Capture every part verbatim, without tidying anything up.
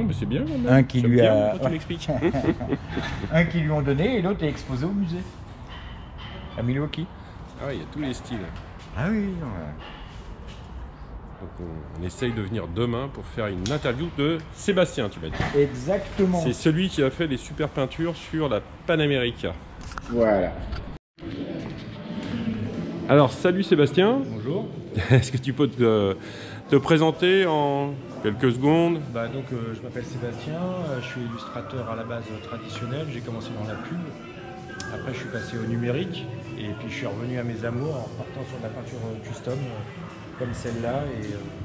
mais c'est bien. Même. Un qui lui bien, a... tu m'expliques. Un qui lui ont donné et l'autre est exposé au musée. À Milwaukee. Ah, il y a tous les styles. Ah oui, non, ouais. Donc on, on essaye de venir demain pour faire une interview de Sébastien, tu m'as dit. Exactement. C'est celui qui a fait les super peintures sur la Panamérica. Voilà. Alors, salut Sébastien. Bonjour. Est-ce que tu peux te, te présenter en quelques secondes? Bah donc euh, je m'appelle Sébastien, euh, je suis illustrateur à la base euh, traditionnelle, j'ai commencé dans la pub, après je suis passé au numérique et puis je suis revenu à mes amours en partant sur de la peinture euh, custom euh, comme celle-là et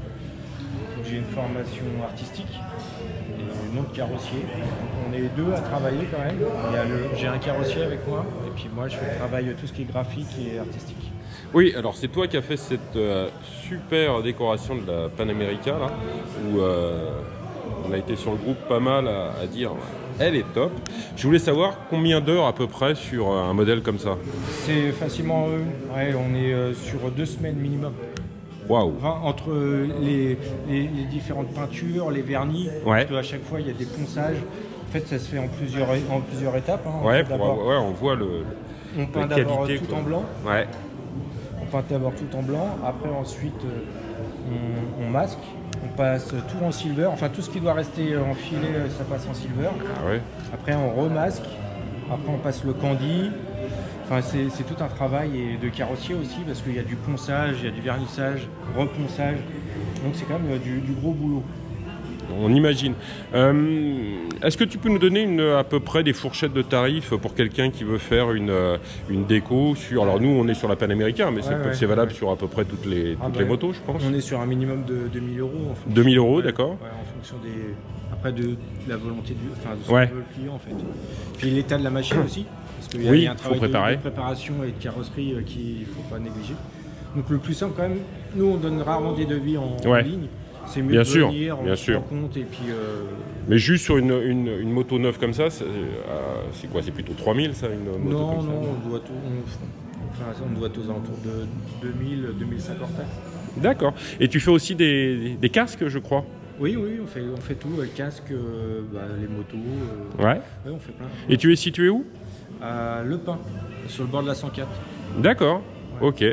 euh, donc j'ai une formation artistique et non de carrossier. Donc on est deux à travailler quand même, il y a le- j'ai un carrossier avec moi et puis moi je fais le travail tout ce qui est graphique et artistique. Oui, alors c'est toi qui as fait cette euh, super décoration de la Panamérica, là, où euh, on a été sur le groupe pas mal à, à dire elle est top. Je voulais savoir combien d'heures à peu près sur euh, un modèle comme ça. C'est facilement, euh, ouais, on est euh, sur deux semaines minimum. Waouh. Enfin, entre les, les, les différentes peintures, les vernis, Ouais. parce qu'à chaque fois il y a des ponçages. En fait, ça se fait en plusieurs, en plusieurs étapes. Hein. Ouais, On, pour- d'abord- ouais, on voit le, on peint la d'abord qualité, tout quoi. en blanc. Ouais. On peint d'abord tout en blanc. Après, ensuite, euh, on, on masque. On passe tout en silver. Enfin, tout ce qui doit rester en filet, ça passe en silver. Ah ouais. Après, on remasque. Après, on passe le candy. Enfin, c'est c'est tout un travail et de carrossier aussi parce qu'il y a du ponçage, il y a du vernissage, reponçage. Donc, c'est quand même euh, du, du gros boulot. On imagine. Euh, Est-ce que tu peux nous donner une, à peu près des fourchettes de tarifs pour quelqu'un qui veut faire une, euh, une déco sur... Alors nous, on est sur la Panamérica, mais c'est Ouais, ouais, c'est valable ouais. sur à peu près toutes les, Ah toutes bah, les motos, je pense. On est sur un minimum de deux mille euros. En fonction- deux mille euros, ouais, d'accord. ouais, en fonction des. Après, de, de la volonté du. Enfin, de ce Ouais. que veut le client, en fait. Puis l'état de la machine aussi. Parce qu'il y a, Oui, il y a un faut travail de- préparer. De, préparation et de carrosserie euh, qu'il ne faut pas négliger. Donc, le plus simple, quand même, nous, on donne rarement des devis en, en Ouais. ligne. C'est mieux Bien de sûr, venir, on bien se sûr. rend compte et puis. euh, Mais juste sur une, une, une moto neuve comme ça, c'est euh, c'est quoi? C'est plutôt trois mille, ça, une moto non, comme ça? non, on doit tout. On, enfin, on doit aux alentours de deux mille, deux mille cinq hors taxe. D'accord. Et tu fais aussi des, des casques, je crois? Oui, oui, on fait, on fait tout, le casque, euh, bah, les motos. euh, Ouais. ouais, on fait plein. Et tu es situé où? À Le Pin, sur le bord de la cent quatre. D'accord. Ouais. Ok.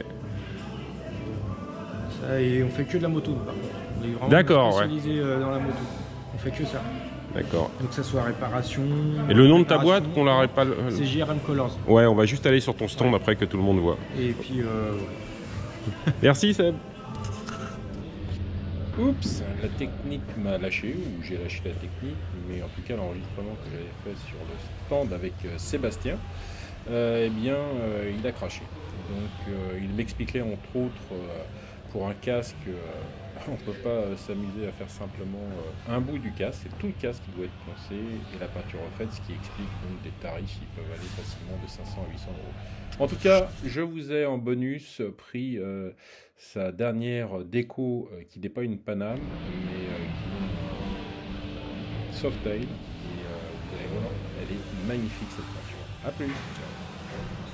Ça, et on fait que de la moto, nous, par contre. On est vraiment D'accord, spécialisé euh, dans la moto. On fait que ça. D'accord. Donc que ça soit réparation. Et le nom de ta réparation, boîte, qu'on la répare... C'est J R M Colors. Ouais, on va juste aller sur ton stand Ouais. après que tout le monde voit. Et puis, euh, Merci Seb. Oups, la technique m'a lâché, ou j'ai lâché la technique, mais en tout cas l'enregistrement que j'avais fait sur le stand avec euh, Sébastien, euh, eh bien euh, il a craché. Donc euh, il m'expliquait entre autres, euh, pour un casque, euh, on ne peut pas euh, s'amuser à faire simplement euh, un bout du casque, c'est tout le casque qui doit être poncé et la peinture refaite, ce qui explique donc des tarifs qui peuvent aller facilement de cinq cents à huit cents euros. En tout cas, je vous ai en bonus pris euh, sa dernière déco euh, qui n'est pas une Paname, mais euh, qui est une Softail. Et euh, vous allez voir, elle est magnifique cette peinture. A plus, ciao.